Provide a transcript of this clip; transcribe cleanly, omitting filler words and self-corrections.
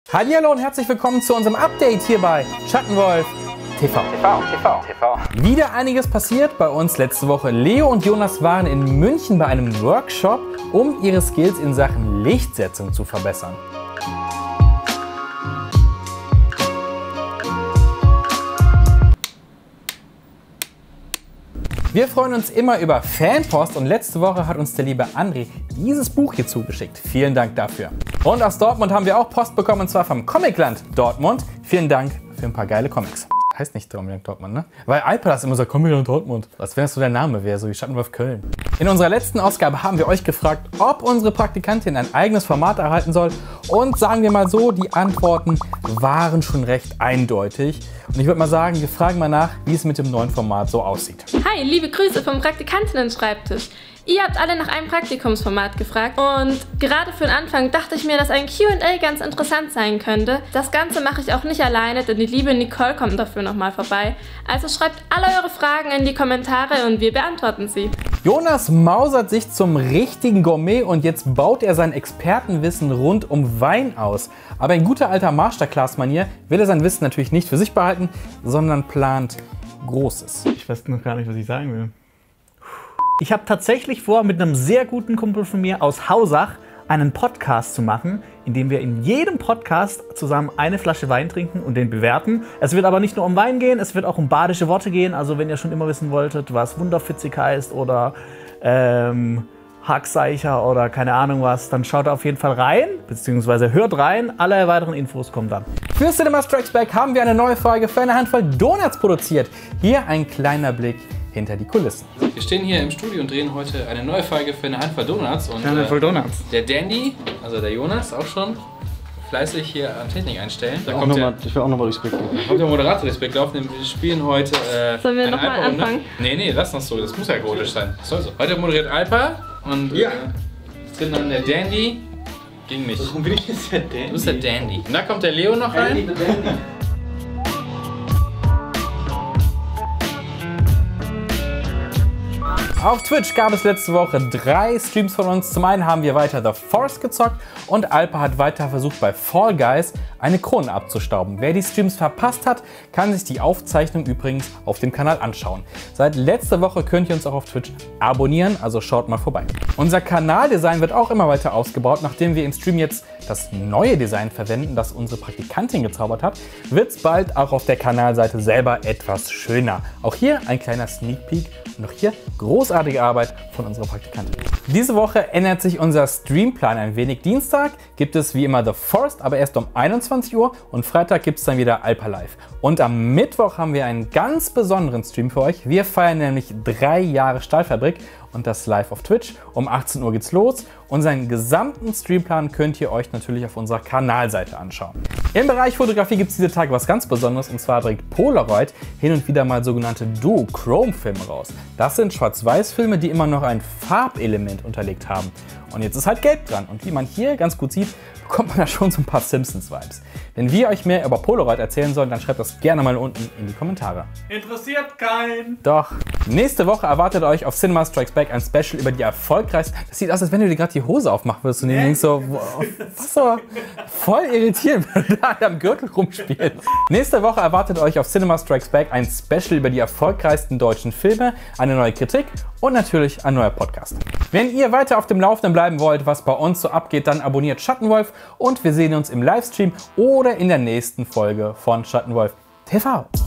Hallihallo und herzlich willkommen zu unserem Update hier bei Schattenwolf TV. Wieder einiges passiert bei uns letzte Woche. Leo und Jonas waren in München bei einem Workshop, um ihre Skills in Sachen Lichtsetzung zu verbessern. Wir freuen uns immer über Fanpost und letzte Woche hat uns der liebe André dieses Buch hier zugeschickt. Vielen Dank dafür. Und aus Dortmund haben wir auch Post bekommen, und zwar vom Comicland Dortmund. Vielen Dank für ein paar geile Comics. Heißt nicht Comicland Dortmund, ne? Weil iPad immer so Comicland Dortmund. Als wenn das so der Name wäre, so wie Schattenwolf Köln. In unserer letzten Ausgabe haben wir euch gefragt, ob unsere Praktikantin ein eigenes Format erhalten soll. Und sagen wir mal so, die Antworten waren schon recht eindeutig. Und ich würde mal sagen, wir fragen mal nach, wie es mit dem neuen Format so aussieht. Hi, liebe Grüße vom Praktikantinnen-Schreibtisch. Ihr habt alle nach einem Praktikumsformat gefragt und gerade für den Anfang dachte ich mir, dass ein Q&A ganz interessant sein könnte. Das Ganze mache ich auch nicht alleine, denn die liebe Nicole kommt dafür nochmal vorbei. Also schreibt alle eure Fragen in die Kommentare und wir beantworten sie. Jonas mausert sich zum richtigen Gourmet und jetzt baut er sein Expertenwissen rund um Wein aus. Aber in guter alter Masterclass-Manier will er sein Wissen natürlich nicht für sich behalten, sondern plant Großes. Ich weiß noch gar nicht, was ich sagen will. Ich habe tatsächlich vor, mit einem sehr guten Kumpel von mir aus Hausach einen Podcast zu machen, in dem wir in jedem Podcast zusammen eine Flasche Wein trinken und den bewerten. Es wird aber nicht nur um Wein gehen, es wird auch um badische Worte gehen. Also wenn ihr schon immer wissen wolltet, was Wunderfitzig heißt oder Hackseicher oder keine Ahnung was, dann schaut auf jeden Fall rein, beziehungsweise hört rein. Alle weiteren Infos kommen dann. Für Cinema Strikes Back haben wir eine neue Folge für eine Handvoll Donuts produziert. Hier ein kleiner Blick hinter die Kulissen. Wir stehen hier im Studio und drehen heute eine neue Folge für eine Handvoll Donuts. Und Eine Handvoll Donuts. Der Dandy, also der Jonas, auch schon fleißig hier an Technik einstellen. Da kommt Ich will auch nochmal Respekt geben. kommt der Moderator Respekt laufen, denn wir spielen heute Sollen wir eine noch mal Alpa-Runde. anfangen? Nee, lass das so, das muss ja chaotisch sein. Das soll so. Heute moderiert Alpa und drin dann der Dandy gegen mich. Warum bin ich jetzt der Dandy? Du bist der Dandy. Und da kommt der Leo noch rein. Auf Twitch gab es letzte Woche 3 Streams von uns. Zum einen haben wir weiter The Forest gezockt und Alpa hat weiter versucht, bei Fall Guys eine Krone abzustauben. Wer die Streams verpasst hat, kann sich die Aufzeichnung übrigens auf dem Kanal anschauen. Seit letzter Woche könnt ihr uns auch auf Twitch abonnieren, also schaut mal vorbei. Unser Kanaldesign wird auch immer weiter ausgebaut. Nachdem wir im Stream jetzt das neue Design verwenden, das unsere Praktikantin gezaubert hat, wird es bald auch auf der Kanalseite selber etwas schöner. Auch hier ein kleiner Sneak Peek und auch hier großartige Arbeit von unserer Praktikantin. Diese Woche ändert sich unser Streamplan ein wenig. Dienstag gibt es wie immer The Forest, aber erst um 21 Uhr und Freitag gibt es dann wieder Alpa Live. Und am Mittwoch haben wir einen ganz besonderen Stream für euch. Wir feiern nämlich 3 Jahre Stahlfabrik und das live auf Twitch. Um 18 Uhr geht's los. Unseren gesamten Streamplan könnt ihr euch natürlich auf unserer Kanalseite anschauen. Im Bereich Fotografie gibt es diese Tage was ganz Besonderes, und zwar bringt Polaroid hin und wieder mal sogenannte Duochrome-Filme raus. Das sind Schwarz-Weiß-Filme, die immer noch ein Farbelement unterlegt haben. Und jetzt ist halt Gelb dran. Und wie man hier ganz gut sieht, bekommt man da schon so ein paar Simpsons-Vibes. Wenn wir euch mehr über Polaroid erzählen sollen, dann schreibt das gerne mal unten in die Kommentare. Interessiert keinen. Doch. Nächste Woche erwartet euch auf Cinema Strikes Back ein Special über die erfolgreichsten... Das sieht aus, als wenn du dir gerade die Hose aufmachen würdest und denkst so, was so voll irritierend, wenn du da am Gürtel rumspielst. Nächste Woche erwartet euch auf Cinema Strikes Back ein Special über die erfolgreichsten deutschen Filme, eine neue Kritik und natürlich ein neuer Podcast. Wenn ihr weiter auf dem Laufenden bleiben wollt, was bei uns so abgeht, dann abonniert Schattenwolf und wir sehen uns im Livestream oder in der nächsten Folge von Schattenwolf TV.